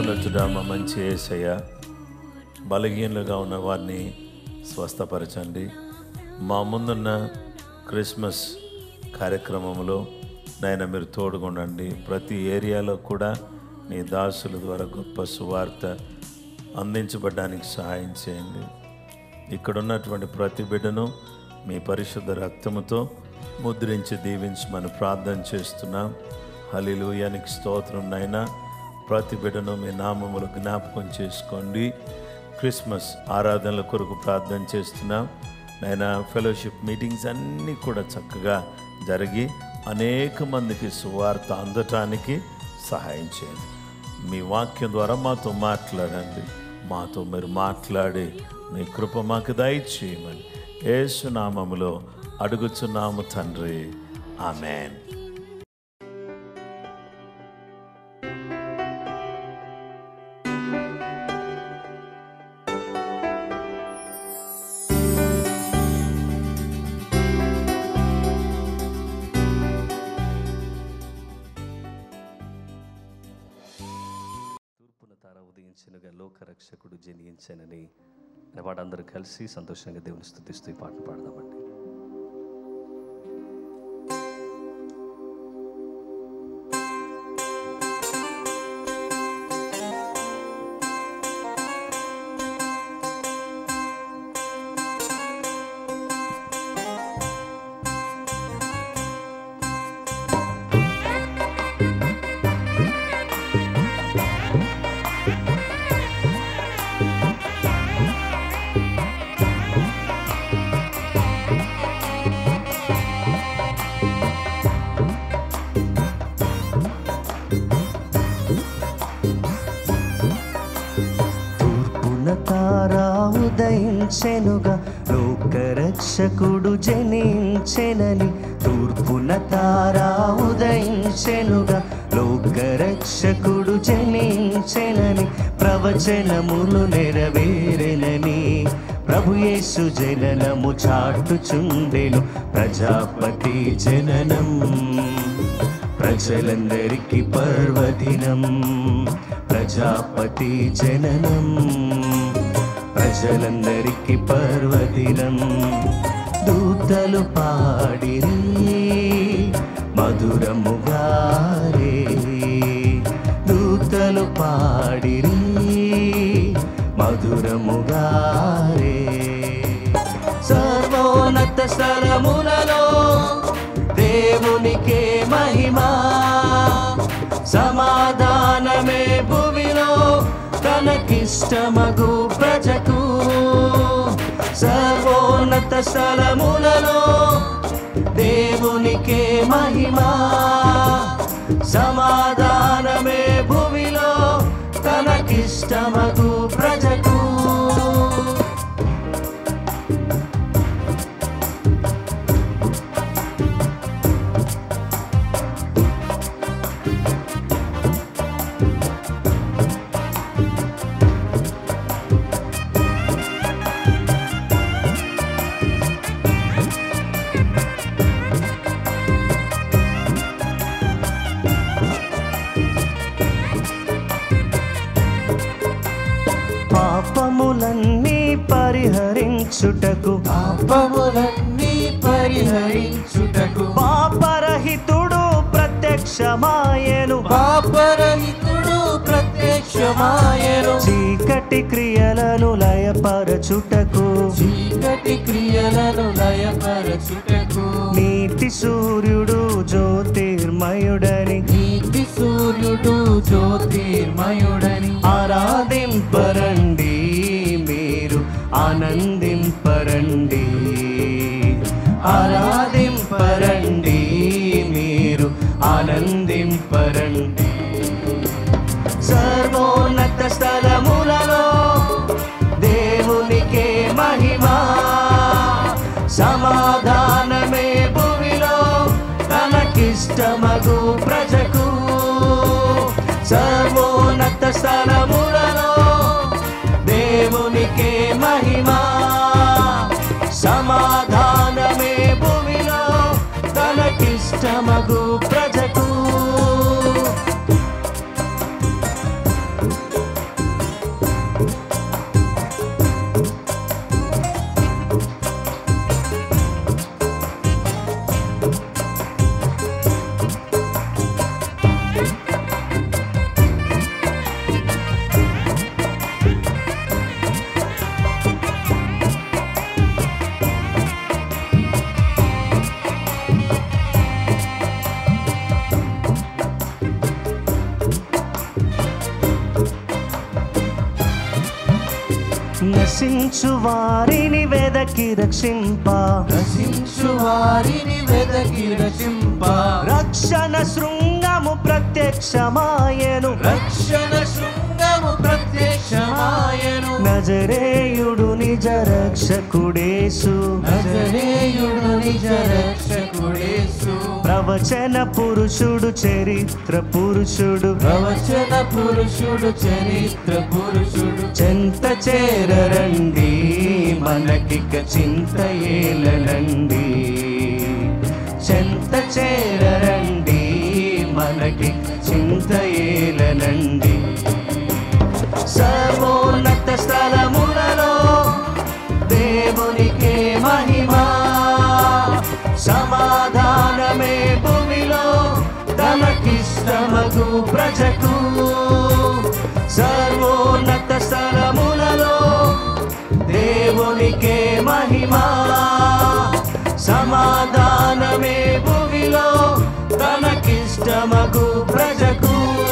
మహోన్నతుడా, మా మంచి యేసయ్య, బలహీనులుగా ఉన్న వారిని స్వస్థపరచండి. మా ముందున్న క్రిస్మస్ కార్యక్రమంలో నాయన మీరు తోడుగుండండి. ప్రతి ఏరియాలో కూడా నీ దాసుల ద్వారా గొప్ప సువార్త అందించబడడానికి సహాయం చేయండి. ఇక్కడ ఉన్నటువంటి ప్రతి బిడ్డను మీ పరిశుద్ధ రక్తముతో ముద్రించి దీవించమని ప్రార్థన చేస్తున్నాం. హల్లెలూయా, నీకు స్తోత్రం నాయనా. ప్రతి బిడ్డను మీ నామములు జ్ఞాపకం చేసుకోండి. క్రిస్మస్ ఆరాధనల కొరకు ప్రార్థన చేస్తున్నాం నాయనా. ఫెలోషిప్ మీటింగ్స్ అన్నీ కూడా చక్కగా జరిగి అనేక మందికి సువార్త అందటానికి సహాయం చేయండి. మీ వాక్యం ద్వారా మాతో మాట్లాడండి. మాతో మీరు మాట్లాడి మీ కృప మాకు దయచేయమని యేసు నామములో అడుగుచున్నాము తండ్రి, ఆమేన్. ఉదయించినగా లోకరక్షకుడు జనించానని వాడందరూ కలిసి సంతోషంగా దేవుని స్తుతిస్తూ ఈ పాటను పాడదామండి. ఉదయించెనుగా లోకరక్షకుడు జనించెనని, తూర్పున తారా ఉదయించెనుగా లోకరక్షకుడు జనించెనని, ప్రవచనములు నెరవేరెనని ప్రభుయేసు జననము చాటుచుండెను. ప్రజాపతి జననం ప్రజలందరికీ పర్వదినం. ప్రజాపతి జననం ప్రజలందరికీ పర్వదినం. దూతలు పాడిరి మధురముగారే, దూతలు పాడిరి మధురముగారే. సర్వోన్నత స్థలములలో దేవునికే మహిమా, సమాధానమే భూమిలో తనకిష్టమగు ప్రజకు. సర్వోన్నత స్థలములలో దేవునికే మహిమా, సమాధానమే భూమిలో తనకిష్టమగు ప్రజకు. పాపములన్నీ పరిహరించుటకు, పాపములన్నీ పరిహరించుటకు పాపరహితుడు ప్రత్యక్షమాయెను. పాపరహితుడు ప్రత్యక్షమాయెను. చీకటి క్రియలను లయపరచుటకు, చీకటి క్రియలను లయపరచుటకు నీతి సూర్యుడు జ్యోతిర్మయుడని, నీతి సూర్యుడు జ్యోతిర్మయుడని ఆరాధింపరండి మీరు ఆనందింపరండి. ఆరాధింపరండి మీరు ఆనందింపరండి. సర్వోన్నత స్థలములలో దేవునికే మహిమా, సమాధానమే భూమిలో తనకిష్టమగు ప్రజకు. సర్వోన్నత స్థలములలో దేవునికే మహిమా, సమాధానమే భూమిలో తనకిష్టమగు ప్రజకు. నశించు వారిని వెదకి రక్షింప రక్షించు వారిని వెదకి రక్షింప రక్షణ శృంగము ప్రత్యక్షమాయెను రక్షణ శృంగము ప్రత్యక్షమాయెను నజరేయుడు నిజ రక్షకుడేసు నజరేయుడు నిజ రక్షకుడేసు ప్రవచన పురుషుడు చరిత్ర పురుషుడు ప్రవచన పురుషుడు చరిత్ర పురుషుడు చెంత చేరరండి మనకిక చింత ఏలనండి చెంత చేరరండి మనకి చింత ఏలనండి సర్వోన్నత స్థలములలో దేవునికే మహిమా సమాధానమే భూమిలో తనకిష్టమగు ప్రజకు సర్వోన్నత స్థలములలో దేవునికే మహిమా సమాధానమే భూమిలో తనకిష్టమగు ప్రజకు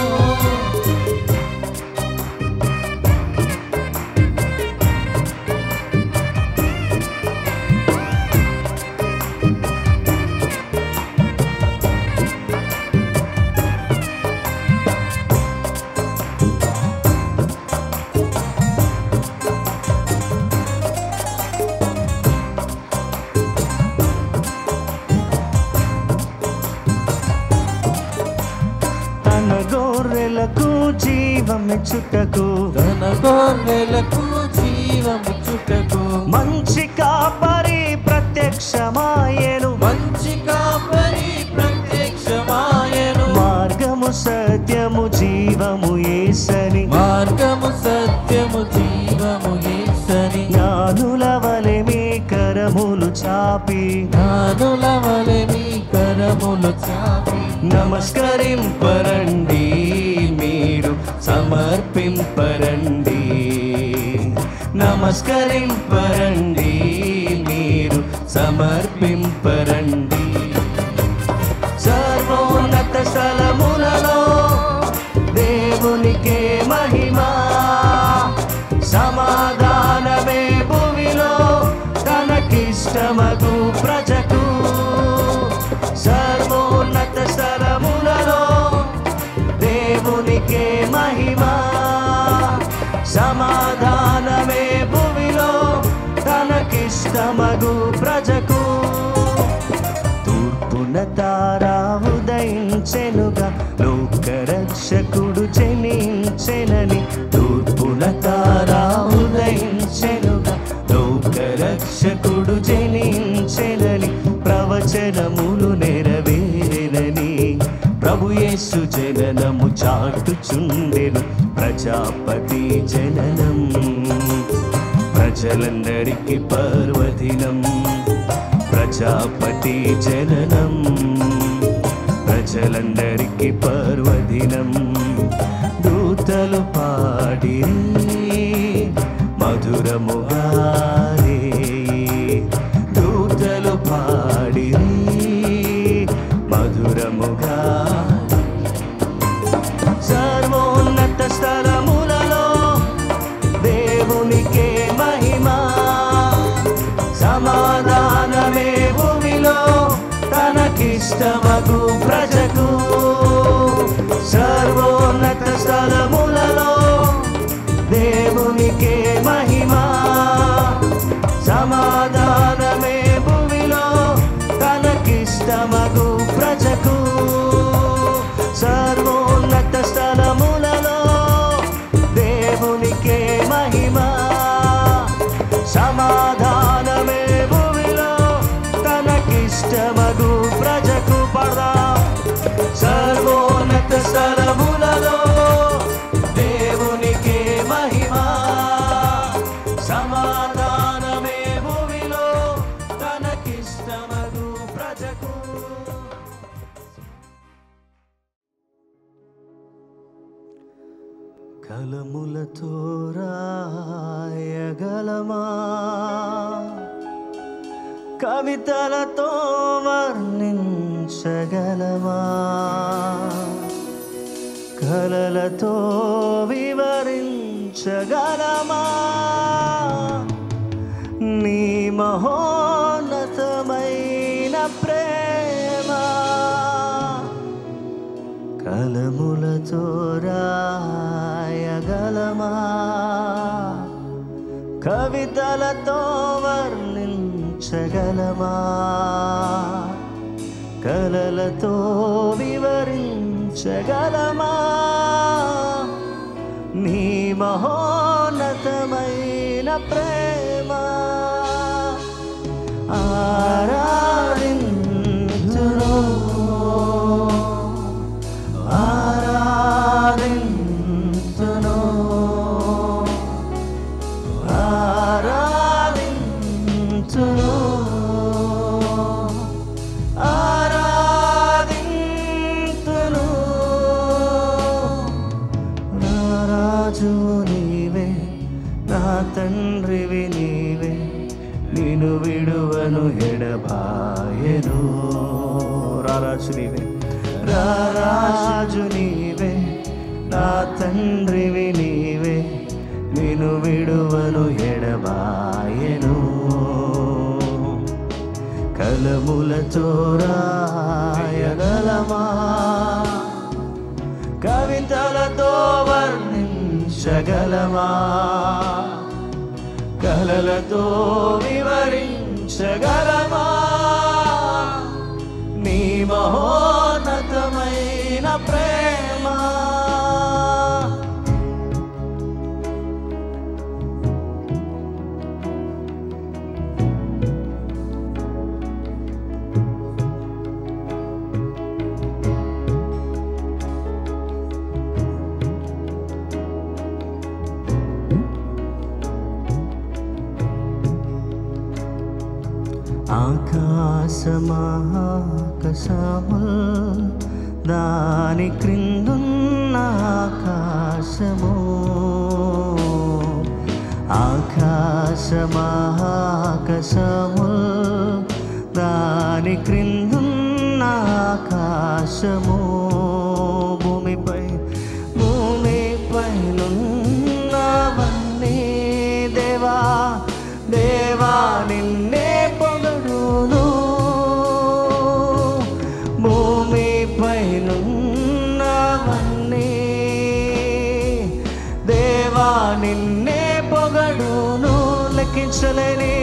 గొర్రెలకు జీవమిచ్చుటకు తన గొర్రెలకు జీవమిచ్చుటకు మంచి కాపరి ప్రత్యక్షమాయెను మంచి కాపరి ప్రత్యక్షమాయెను మార్గము సత్యము జీవము యేసని మార్గము సత్యము జీవము యేసని జ్ఞానుల వలె మీ కరములు చాపి జ్ఞానుల వలె మీ కరములు చాపి నమస్కరింపరండి మీరు సమర్పింపరండి నమస్కరింపరండి మీరు సమర్పింపరండి సర్వోన్నత స్థలములలో దేవునికే మహిమా సమాధానమే భూమిలో తనకిష్టమగు ప్రజకు సర్వోన్నత స్థలములలో దేవునికే మహిమా సమాధానమే భూమిలో తనకిష్టమగు ప్రజకు తూర్పున తారా ఉదయించెనుగా లోకరక్షకుడు జనించెనని తూర్పున తారా ఉదయించెనుగా లోకరక్షకుడు జనించెనని ప్రవచనములు నెరవేరెనని ప్రభు యేసు జననము చాటుచుండెను ప్రజాపతి జననం ప్రజలందరికీ పర్వదినం ప్రజాపతి జననం ప్రజలందరికీ పర్వదినం దూతలు పాడిరి మధురముగారే దూతలు పాడిరి మధురముగా సర్వోన్నత స్థలములలో దేవునికే మహిమా సమాధానమే భూమిలో తనకిష్టమగు ప్రజకు సర్వోన్నత స్థలములలో దేవునికే మహిమా సమాధానమే భూమిలో తనకిష్టమగు ప్రజకు సర్వోన్నత స్థలములలో దేవునికే మహిమా సమాధానమే భూమిలో తనకిష్టమగు ప్రజకు పడదా సర్వోన్నత స్థలములలో దేవునికే మహిమా సమాధానమే భూమిలో తనకిష్టమగు ప్రజకు కలములతో రాయగలమా కవితలతో వర్ణించగలమా కలలతో వివరించగలమా మహోన్నతమైన ప్రేమ కలములతో రాయగలమా, కవితలతో వర్ణించగలమా, కలలతో వివరించగలమా నీ మహోన్నతమైన ప్రేమ. ఆరాధింతును ఆరాధింతును ఆరాధింతును ఆరాధింతును. నా రాజు నీవే, నా తండ్రివి నీవే, నిన్ను విడువను ఎడబాయను. రారాజు నీవే, రారాజు నీవే, నా తండ్రివి నీవే, నిన్ను విడువను ఎడబాయను. కలములతో రాయగలమా, కవితలతో వర్ణించగలమా, కలలతో వివరించగలమా నీ మహోన్నతమైన ప్రేమ. ఆకాశమాకాశముల్ దాని క్రిందున్న ఆకాశము, ఆకాశమాకాశముల్ దాని క్రిందున్న ఆకాశము, భూమిపై భూమిపైనున్నవన్నీ దేవా దేవా నిన్నే పొగడును. భూమిపైనున్నవన్నీ దేవా నిన్నే పొగడును. లెక్కించలేని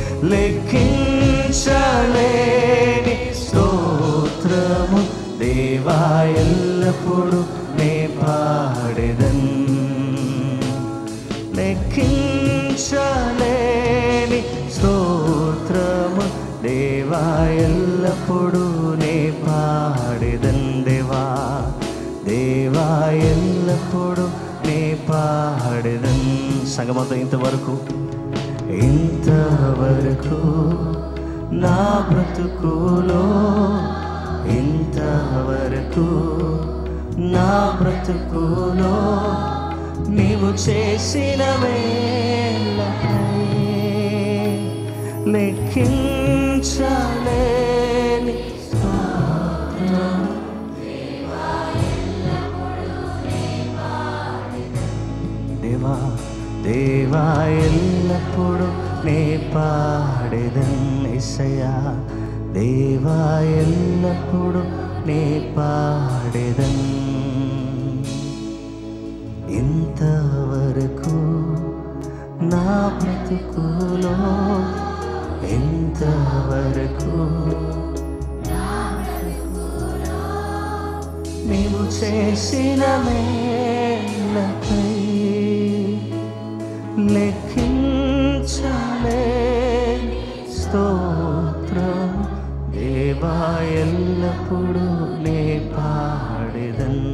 లెక్కించలేని స్తోత్రము దేవా ఎల్లప్పుడు నే పాడెదన్. లెక్కించలేని స్తోత్రము దేవా ఎల్లప్పుడు నే పాడెదన్. దేవా దేవా ఎల్లప్పుడు నే పాడెదన్. సంగమంతా ఇంతవరకు ఇంతవరకు నా బ్రతుకులో, ఇంతవరకు నా బ్రతుకులో నీవు చేసిన మేలకై లెక్కించలేని స్తోత్రం. దేవా దేవా ఎల్లప్పుడు నే పాడెదన్. యేసయ్యా దేవా ఎల్లప్పుడు నే పాడెదన్. ఇంతవరకు నా బ్రతుకులో, ఇంతవరకు నీవు చేసిన మేలకై లెక్కించలేని స్తోత్రం దేవా ఎల్లప్పుడు నే పాడెదన్.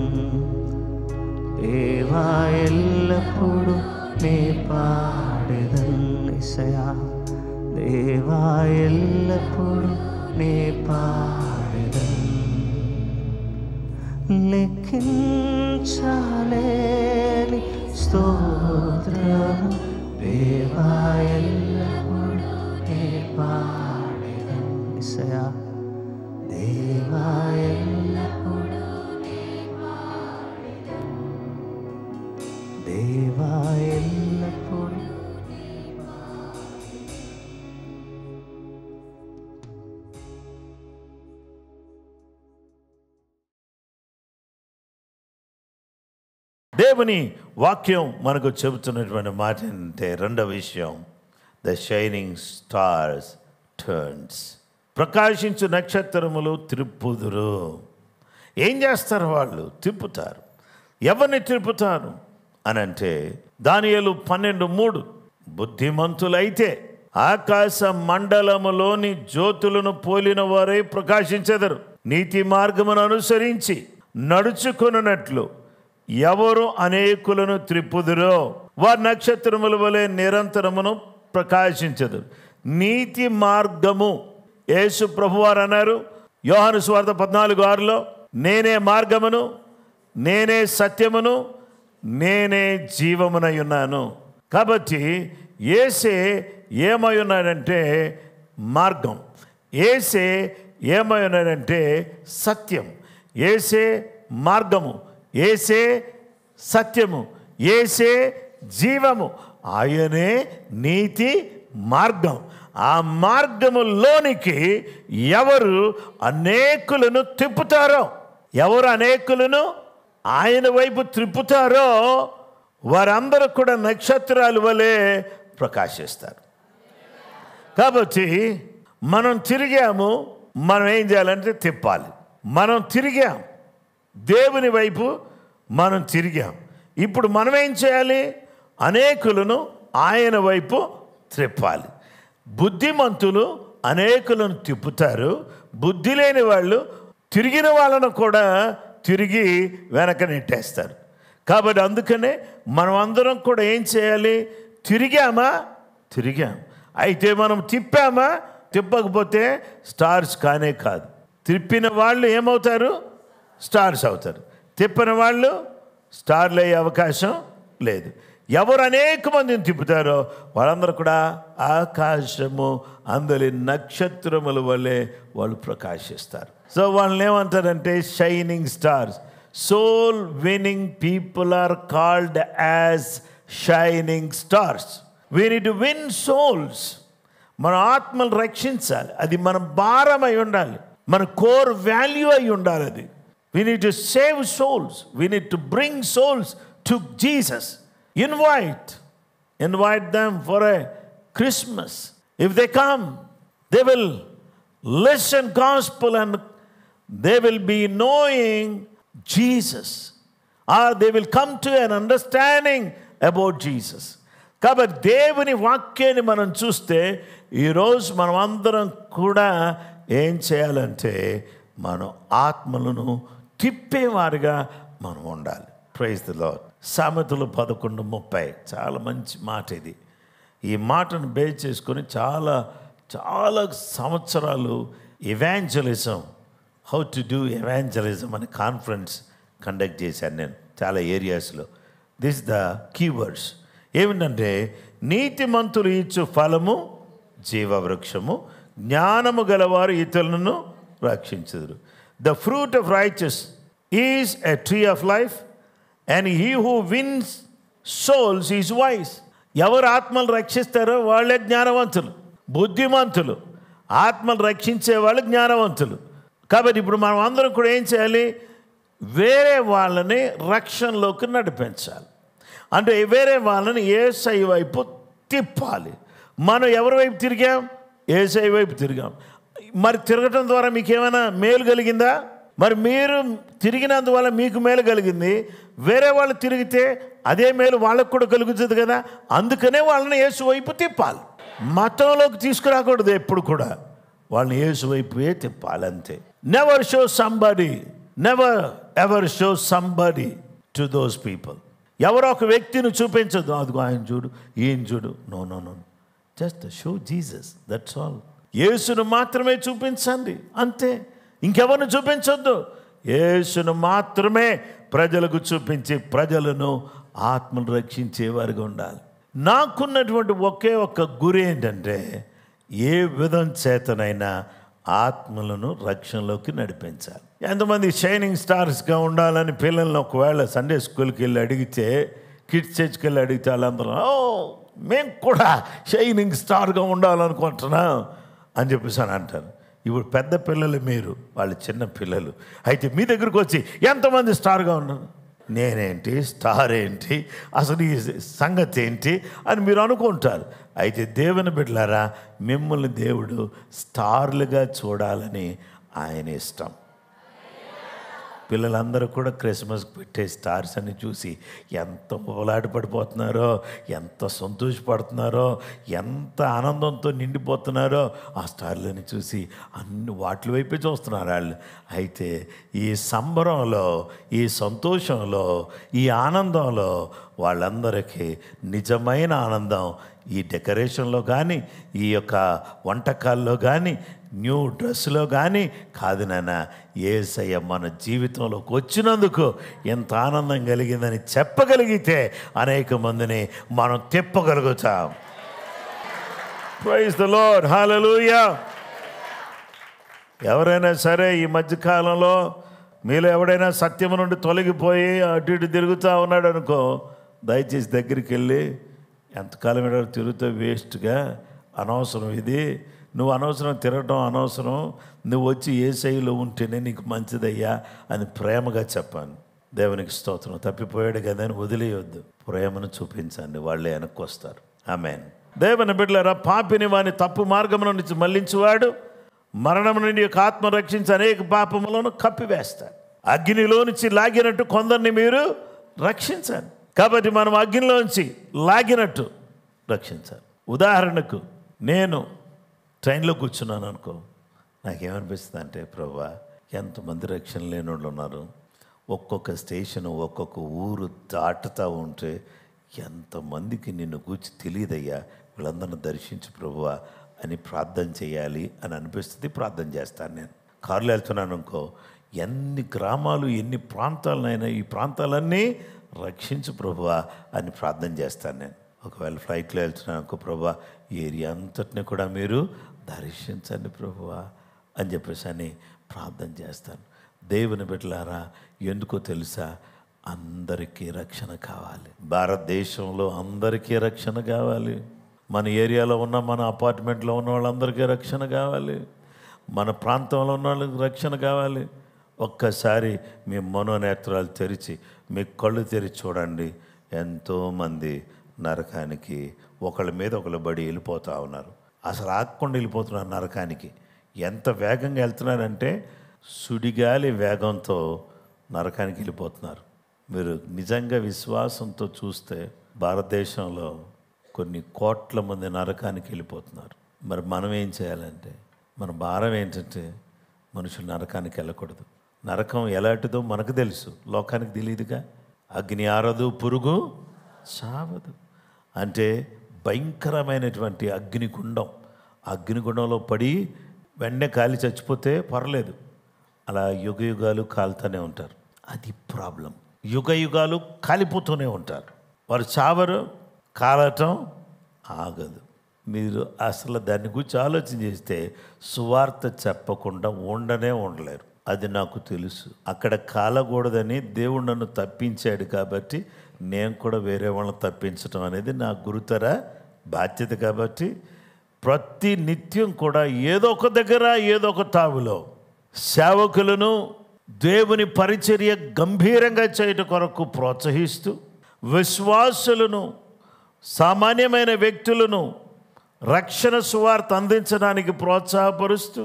దేవా ఎల్లప్పుడు నే పాడెదన్. యేసయ్యా దేవా ఎల్లప్పుడు నే పాడెదన్. లెక్కించలేని స్తోత్రము దేవా ఎల్లప్పుడు నే పాడెదన్. యేసయ్యా దేవా ఎల్లప్పుడు దేవా ఎల్లప్పుడు దేవుని వాక్యం మనకు చెబుతున్నటువంటి మాట ఏంటంటే, రెండవ విషయం, ద షైనింగ్ స్టార్స్ టర్న్స్. ప్రకాశించు నక్షత్రములు త్రిప్పుదురు. ఏం చేస్తారు వాళ్ళు? తిప్పుతారు. ఎవరిని తిప్పుతారు అని అంటే, దానియేలు 12:3, బుద్ధిమంతులైతే ఆకాశ మండలములోని జ్యోతులను పోలిన వారై ప్రకాశించెదరు. నీతి మార్గమును అనుసరించి నడుచుకొనున్నట్లు ఎవరు అనేకులను త్రిప్పుదురో వారి నక్షత్రముల వలె నిరంతరమును ప్రకాశించదు. నీతి మార్గము, యేసు ప్రభువారు అన్నారు యోహాను సువార్త 14:6, నేనే మార్గమును, నేనే సత్యమును, నేనే జీవమునై ఉన్నాను. కాబట్టి యేసే ఏమై ఉన్నాడంటే మార్గం, యేసే ఏమై ఉన్నాడంటే సత్యం, యేసే మార్గము, యేసే సత్యము, యేసే జీవము, ఆయనే నీతి మార్గం. ఆ మార్గములోనికి ఎవరు అనేకులను తిప్పుతారో, ఎవరు అనేకులను ఆయన వైపు త్రిప్పుతారో వారందరూ కూడా నక్షత్రాల వలె ప్రకాశిస్తారు. కాబట్టి మనం తిరిగాము, మనం ఏం చేయాలంటే తిప్పాలి. మనం తిరిగాం, దేవుని వైపు మనం తిరిగాం. ఇప్పుడు మనం ఏం చేయాలి? అనేకులను ఆయన వైపు త్రిప్పాలి. బుద్ధిమంతులు అనేకులను తిప్పుతారు, బుద్ధి లేని వాళ్ళు తిరిగిన వాళ్ళను కూడా తిరిగి వెనక నెట్టేస్తారు. కాబట్టి అందుకనే మనం అందరం కూడా ఏం చేయాలి? తిరిగామా? తిరిగాం. అయితే మనం తిప్పామా? తిప్పకపోతే స్టార్స్ కానే కాదు. తిప్పిన వాళ్ళు ఏమవుతారు? స్టార్స్ అవుతారు. తిప్పిన వాళ్ళు స్టార్లు అయ్యే అవకాశం లేదు. ఎవరు అనేక మందిని తిప్పుతారో వాళ్ళందరూ కూడా ఆకాశము అందరి నక్షత్రముల వల్లే వాళ్ళు ప్రకాశిస్తారు. సో వాళ్ళని ఏమంటారంటే shining stars. Soul winning people are called as shining stars. We need to win souls. మన ఆత్మలు రక్షించాలి, అది మన భారం అయి ఉండాలి, మన కోర్ వాల్యూ అయి ఉండాలి. అది we need to save souls, we need to bring souls to Jesus. Invite them for a Christmas. If they come, they will listen gospel and they will be knowing Jesus, or they will come to an understanding about Jesus. కాబట్టి దేవుని వాక్యాన్ని మనం చూస్తే ఈరోజు మనం అందరం కూడా ఏం చేయాలంటే మనం ఆత్మలను తిప్పేవారుగా మనం ఉండాలి. Praise the Lord. సామెతలు 11:30 చాలా మంచి మాట ఇది. ఈ మాటను బేస్ చేసుకొని చాలా చాలా సంవత్సరాలు evangelism, how to do evangelism అనే కాన్ఫరెన్స్ కండక్ట్ చేశాను నేను చాలా ఏరియాస్లో. దిస్ ద కీవర్డ్స్ ఏమిటంటే, నీతిమంతులు ఇచ్చు ఫలము జీవవృక్షము, జ్ఞానము గలవారు ఇతరులను రక్షించుదురు. The fruit of righteous is a tree of life and he who wins souls is wise. ఎవరు ఆత్మలు రక్షిస్తారో వాళ్ళే జ్ఞానవంతులు, బుద్ధిమంతులు. ఆత్మలు రక్షించే వాళ్ళు జ్ఞానవంతులు. కాబట్టి ఇప్పుడు మనం అందరం కూడా ఏం చేయాలి? వేరే వాళ్ళని రక్షణలోకి నడిపించాలి. అంటే వేరే వాళ్ళని యేసయ్య వైపు తిప్పాలి. మనం ఎవరి వైపు తిరిగాం? యేసయ్య వైపు తిరిగాం. మరి తిరగటం ద్వారా మీకు ఏమైనా మేలు కలిగిందా? మరి మీరు తిరిగినందువల్ల మీకు మేలు కలిగింది, వేరే వాళ్ళు తిరిగితే అదే మేలు వాళ్ళకు కూడా కలుగుతుంది కదా. అందుకనే వాళ్ళని యేసు వైపు తిప్పాలి. మతంలోకి తీసుకురాకూడదు, ఎప్పుడు కూడా వాళ్ళని యేసు వైపే తిప్పాలి, అంతే. Never show somebody, never ever show somebody to those people. ఎవరో ఒక వ్యక్తిని చూపించదు, అదిగో ఆయన చూడు, ఈయన చూడు. No no no, just show Jesus, that's all. యేసును మాత్రమే చూపించండి, అంతే. ఇంకెవరిని చూపించొద్దు. యేసును మాత్రమే ప్రజలకు చూపించి ప్రజలను ఆత్మను రక్షించేవారుగా ఉండాలి. నాకున్నటువంటి ఒకే ఒక్క గురి ఏంటంటే, ఏ విధం చేతనైనా ఆత్మలను రక్షణలోకి నడిపించాలి. ఎంతమంది షైనింగ్ స్టార్స్గా ఉండాలని పిల్లల్ని ఒకవేళ సండే స్కూల్కి వెళ్ళి అడిగితే, కిడ్స్ చర్చ్కి వెళ్ళి అడిగితే వాళ్ళందరూ మేము కూడా షైనింగ్ స్టార్గా ఉండాలనుకుంటున్నాం అని చెప్పేసి అని అంటారు. ఇప్పుడు పెద్ద పిల్లలు మీరు, వాళ్ళు చిన్న పిల్లలు. అయితే మీ దగ్గరకు వచ్చి ఎంతమంది స్టార్గా ఉన్నారు? నేనేంటి, స్టార్ ఏంటి, అసలు ఈ సంగతి ఏంటి అని మీరు అనుకుంటారు. అయితే దేవుని బిడ్డలారా, మిమ్మల్ని దేవుడు స్టార్లుగా చూడాలని ఆయన ఇష్టం. పిల్లలందరూ కూడా క్రిస్మస్కి పెట్టే స్టార్స్ అని చూసి ఎంత పడిపోతున్నారో, ఎంత సంతోషపడుతున్నారో, ఎంత ఆనందంతో నిండిపోతున్నారో ఆ స్టార్లని చూసి అన్ని వాటి వైపే చూస్తున్నారు వాళ్ళు. అయితే ఈ సంబరంలో, ఈ సంతోషంలో, ఈ ఆనందంలో వాళ్ళందరికీ నిజమైన ఆనందం ఈ డెకరేషన్లో కానీ, ఈ యొక్క వంటకాల్లో కానీ, న్యూ డ్రెస్లో కానీ కాదు నాన్న. యేసయ్య మన జీవితంలోకి వచ్చినందుకు ఎంత ఆనందం కలిగిందని చెప్పగలిగితే అనేక మందిని మనం తిప్పగలుగుతాం. Praise the Lord, hallelujah. ఎవరైనా సరే ఈ మధ్యకాలంలో మీలో ఎవడైనా సత్యం నుండి తొలగిపోయి అటు ఇటు తిరుగుతూ ఉన్నాడు అనుకో, దయచేసి దగ్గరికి వెళ్ళి, ఎంతకాలం ఏదో తిరుగుతూ వేస్ట్గా, అనవసరం ఇది, నువ్వు అనవసరం తిరగడం అనవసరం, నువ్వు వచ్చి యేసయ్యలో ఉంటేనే నీకు మంచిదయ్యా అని ప్రేమగా చెప్పాను. దేవునికి స్తోత్రం. తప్పిపోయాడు కదా అని వదిలేయొద్దు, ప్రేమను చూపించండి, వాళ్ళే వెనక్కి వస్తారు. ఆమేన్. దేవుని బిడ్డలారా, పాపిని వాని తప్పు మార్గముల నుంచి మళ్లించువాడు మరణం నుండి యొక్క ఆత్మ రక్షించి అనేక పాపములను కప్పివేస్తాడు. అగ్నిలో నుంచి లాగినట్టు కొందరిని మీరు రక్షించాలి. కాబట్టి మనం అగ్నిలోంచి లాగినట్టు రక్షించాలి. ఉదాహరణకు నేను ట్రైన్లో కూర్చున్నాను అనుకో, నాకేమనిపిస్తుంది అంటే, ప్రభువా ఎంతమంది రక్షణ లేని వాళ్ళు ఉన్నారు, ఒక్కొక్క స్టేషను ఒక్కొక్క ఊరు దాటుతూ ఉంటే ఎంతమందికి నిన్ను గూర్చి తెలియదయ్యా, వీళ్ళందరిని దర్శించు ప్రభువా అని ప్రార్థన చేయాలి అని అనిపిస్తుంది. ప్రార్థన చేస్తాను. నేను కారులో వెళ్తున్నాను అనుకో, ఎన్ని గ్రామాలు, ఎన్ని ప్రాంతాలనైనా ఈ ప్రాంతాలన్నీ రక్షించు ప్రభువా అని ప్రార్థన చేస్తాను నేను. ఒకవేళ ఫ్లైట్లో వెళ్తున్నాను అనుకో, ప్రభువా ఈ ఏరియా అంతటిని కూడా మీరు దర్శించండి ప్రభువా అని చెప్పేసి అని ప్రార్థన చేస్తాను. దేవుని బిడ్డలారా, ఎందుకో తెలుసా, అందరికీ రక్షణ కావాలి. భారతదేశంలో అందరికీ రక్షణ కావాలి. మన ఏరియాలో ఉన్న, మన అపార్ట్మెంట్లో ఉన్న వాళ్ళందరికీ రక్షణ కావాలి. మన ప్రాంతంలో ఉన్న వాళ్ళకి రక్షణ కావాలి. ఒక్కసారి మీ మనోనేత్రాలు తెరిచి, మీ కళ్ళు తెరిచి చూడండి. ఎంతోమంది నరకానికి ఒకళ్ళ మీద ఒకళ్ళు బడి వెళ్ళిపోతూ ఉన్నారు. అసలు ఆగకుండా వెళ్ళిపోతున్నారు నరకానికి. ఎంత వేగంగా వెళ్తున్నారంటే సుడిగాలి వేగంతో నరకానికి వెళ్ళిపోతున్నారు. మీరు నిజంగా విశ్వాసంతో చూస్తే భారతదేశంలో కొన్ని కోట్ల మంది నరకానికి వెళ్ళిపోతున్నారు. మరి మనం ఏం చేయాలంటే, మన భారం ఏంటంటే మనుషులు నరకానికి వెళ్ళకూడదు. నరకం ఎలాంటిదో మనకు తెలుసు, లోకానికి తెలియదుగా. అగ్ని ఆరదు, పురుగు చావదు. అంటే భయంకరమైనటువంటి అగ్నిగుండం. అగ్నిగుండంలో పడి వెంటనే కాలి చచ్చిపోతే పర్లేదు, అలా యుగ యుగాలు కాలుతూనే ఉంటారు. అది ప్రాబ్లం. యుగ యుగాలు కాలిపోతూనే ఉంటారు. వారు చావరు, కాలటం ఆగదు. మీరు అసలు దాన్ని గురించి ఆలోచన చేస్తే సువార్త చెప్పకుండా ఉండలేరు. అది నాకు తెలుసు. అక్కడ కాలకూడదని దేవుడు నన్ను తప్పించాడు కాబట్టి నేను కూడా వేరే వాళ్ళని తప్పించడం అనేది నా గురుతర బాధ్యత. కాబట్టి ప్రతి నిత్యం కూడా ఏదో ఒక దగ్గర, ఏదో ఒక తావులో సేవకులను దేవుని పరిచర్య గంభీరంగా చేయటం కొరకు ప్రోత్సహిస్తూ, విశ్వాసులను, సామాన్యమైన వ్యక్తులను రక్షణ సువార్త అందించడానికి ప్రోత్సాహపరుస్తూ,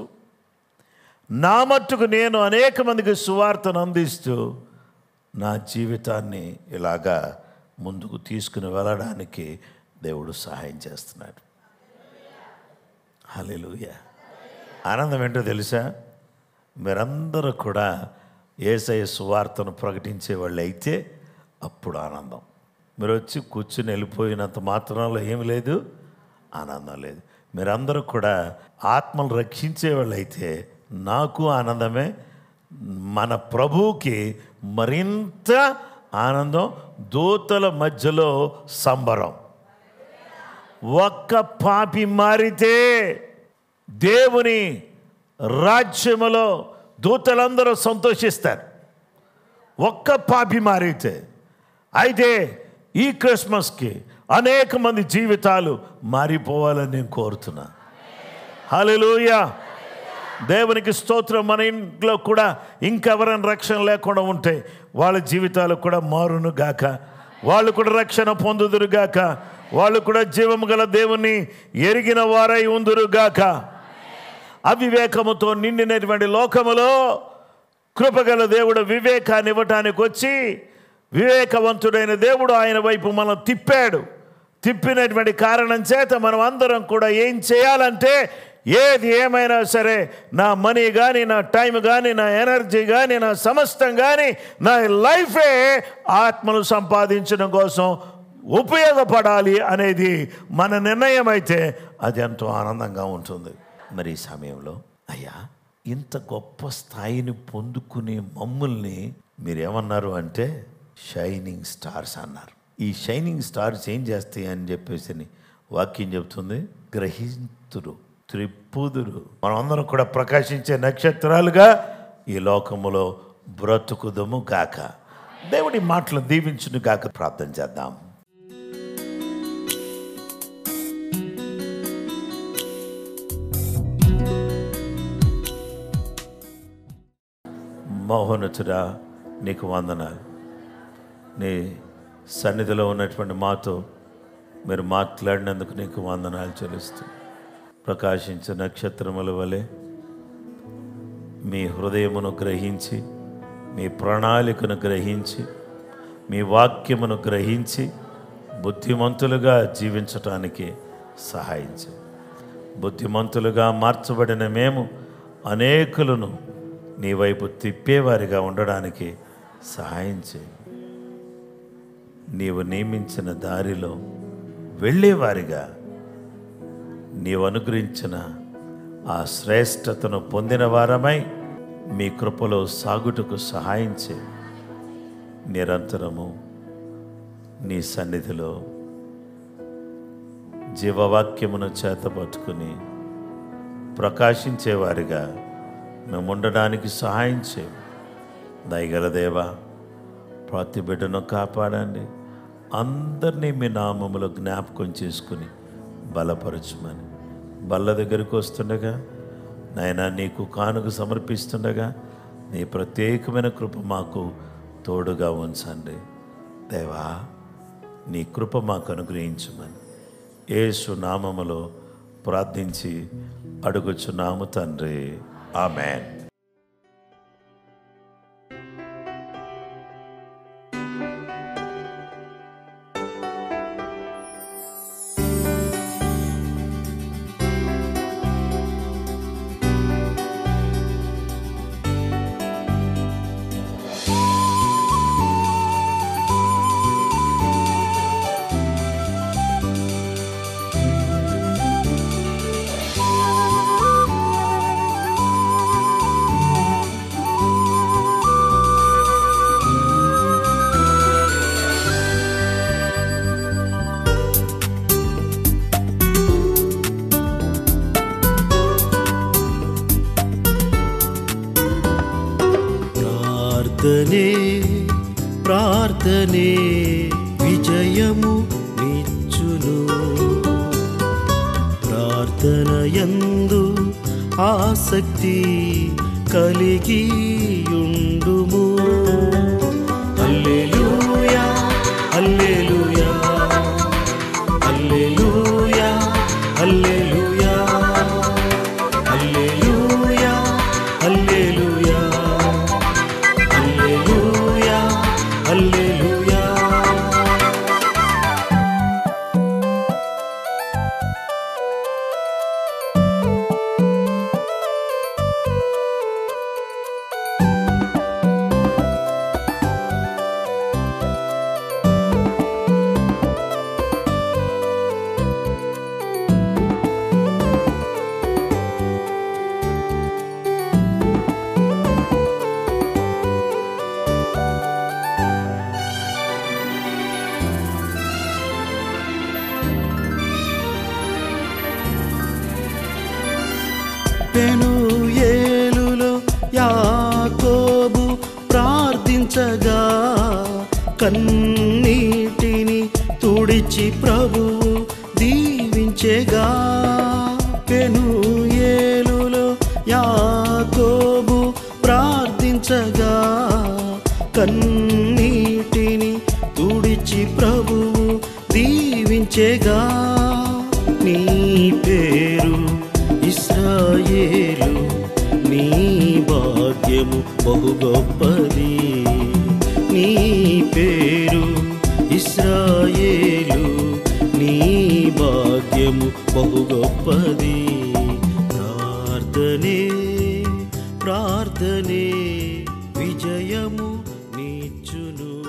నా మట్టుకు నేను అనేక మందికి సువార్తను అందిస్తూ నా జీవితాన్ని ఇలాగా ముందుకు తీసుకుని వెళ్ళడానికి దేవుడు సహాయం చేస్తున్నాడు. హల్లెలూయా. ఆనందం ఏంటో తెలుసా? మీరందరూ కూడా యేసయ్య సువార్తను ప్రకటించే వాళ్ళు అయితే అప్పుడు ఆనందం. మీరు వచ్చి కూర్చుని వెళ్ళిపోయినంత మాత్రంలో ఏమి లేదు, ఆనందం లేదు. మీరందరూ కూడా ఆత్మలు రక్షించే వాళ్ళు అయితే నాకు ఆనందమే, మన ప్రభువుకి మరింత ఆనందం. దూతల మధ్యలో సంబరం. ఒక్క పాపి మారితే దేవుని రాజ్యములో దూతలందరూ సంతోషిస్తారు. ఒక్క పాపి మారితే. అయితే ఈ క్రిస్మస్కి అనేక మంది జీవితాలు మారిపోవాలని నేను కోరుతున్నా. హల్లెలూయా. దేవునికి స్తోత్రం. మన ఇంట్లో కూడా ఇంకెవరైనా రక్షణ లేకుండా ఉంటే వాళ్ళ జీవితాలు కూడా మారును గాక, వాళ్ళు కూడా రక్షణ పొందుదురు గాక, వాళ్ళు కూడా జీవము గల దేవుని ఎరిగిన వారై ఉందురు గాక. అవివేకముతో నిండినటువంటి లోకములో కృపగల దేవుడు వివేకాన్ని ఇవ్వటానికి వచ్చి, వివేకవంతుడైన దేవుడు ఆయన వైపు మనం తిప్పినటువంటి కారణం చేత మనం అందరం కూడా ఏం చేయాలంటే, ఏది ఏమైనా సరే నా మనీ కానీ, నా టైం కానీ, నా ఎనర్జీ కానీ, నా సమస్తం కానీ, నా లైఫే ఆత్మను సంపాదించడం కోసం ఉపయోగపడాలి అనేది మన నిర్ణయం అయితే అది ఎంతో ఆనందంగా ఉంటుంది. మరి ఈ సమయంలో అయ్యా ఇంత గొప్ప స్థాయిని పొందుకునే మమ్మల్ని మీరేమన్నారు అంటే షైనింగ్ స్టార్స్ అన్నారు. ఈ షైనింగ్ స్టార్స్ ఏం చేస్తాయి అని చెప్పేసి వాక్యం చెప్తుంది, గ్రహింతురు, త్రిప్పుదురు. మనం అందరం కూడా ప్రకాశించే నక్షత్రాలుగా ఈ లోకములో బ్రతుకుదము గాక. దేవుడి మాటలు దీవించును గాక. ప్రార్థన చేద్దాం. మహోన్నతుడా, నీకు వందనాలు. నీ సన్నిధిలో ఉన్నటువంటి మాతో మీరు మాట్లాడినందుకు నీకు వందనాలు చెల్లిస్తూ, ప్రకాశించే నక్షత్రముల వలె మీ హృదయమును గ్రహించి, మీ ప్రణాళికను గ్రహించి, మీ వాక్యమును గ్రహించి బుద్ధిమంతులుగా జీవించటానికి సహాయించి, బుద్ధిమంతులుగా మార్చబడిన మేము అనేకులను నీ వైపు తిప్పేవారిగా ఉండడానికి సహాయం చేయి. నీవు నియమించిన దారిలో వెళ్ళేవారిగా, నీవు అనుగ్రహించిన ఆ శ్రేష్టతను పొందిన వారమై మీ కృపలో సాగుటకు సహాయం చేయి. నిరంతరము నీ సన్నిధిలో జీవవాక్యమును చేతపట్టుకుని ప్రకాశించేవారిగా మేము ఉండడానికి సహాయం చేయి. దయగల దేవా, ప్రతి బిడ్డను కాపాడండి. అందరినీ మీ నామములో జ్ఞాపకం చేసుకుని బలపరచుమని బల్ల దగ్గరికి వస్తుండగా నాయనా నీకు కానుక సమర్పిస్తుండగా నీ ప్రత్యేకమైన కృప మాకు తోడుగా ఉంచండి. దేవా, నీ కృప మాకు అనుగ్రహించమని యేసు నామములో ప్రార్థించి అడుగుచున్నాము తండ్రి. ఆమేన్. ప్రార్థనే విజయము నిచ్చును. ప్రార్థనయందు ఆసక్తి కలిగియుండుము. హల్లెలూయా హల్లెలూయా హల్లెలూయా హల్లెలూయా హల్లెలూయా హల్లెలూయా హల్లెలూయా హల్లెలూయా. పెనూయేలులో యాకోబు ప్రార్థించగా కన్నీటిని తుడిచి ప్రభువు దీవించెగా. పెనూయేలులో కన్నీటిని తుడిచి ప్రభువు దీవించెగా. నీ పేరు ఇశ్రాయేలు, నీ భాగ్యము బహు గొప్పది. నీ పేరు ఇశ్రాయేలు, నీ భాగ్యము బహు గొప్పది. ప్రార్థనే ప్రార్థనే విజయము నీచును.